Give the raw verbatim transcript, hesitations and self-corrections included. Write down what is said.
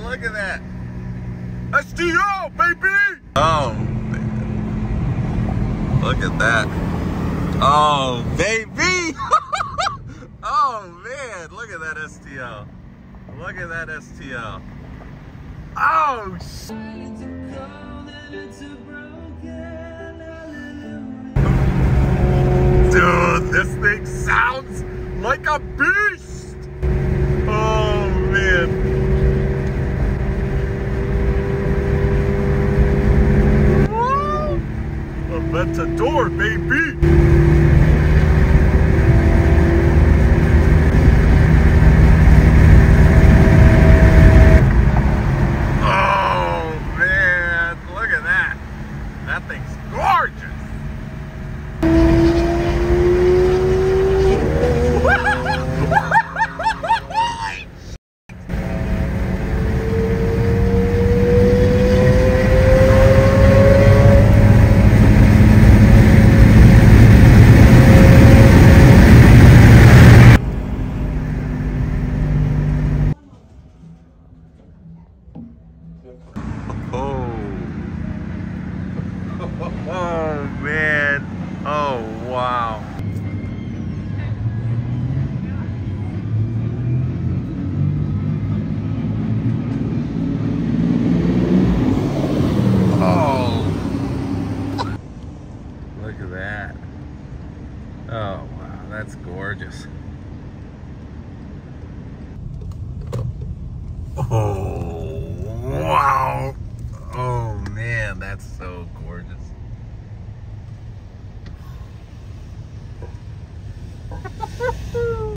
look at that. S T O, baby! Oh, man. Look at that. Oh, baby! Oh, man. Look at that S T O. Look at that S T O. Oh, shit. Dude, this thing sounds like a beast. Oh, man. Aventador, baby! Oh, man! Look at that! That thing's gorgeous! Oh, man. Oh, wow. Oh. Look at that. Oh, wow. That's gorgeous. Oh, wow. Oh, man. That's so gorgeous. Woo!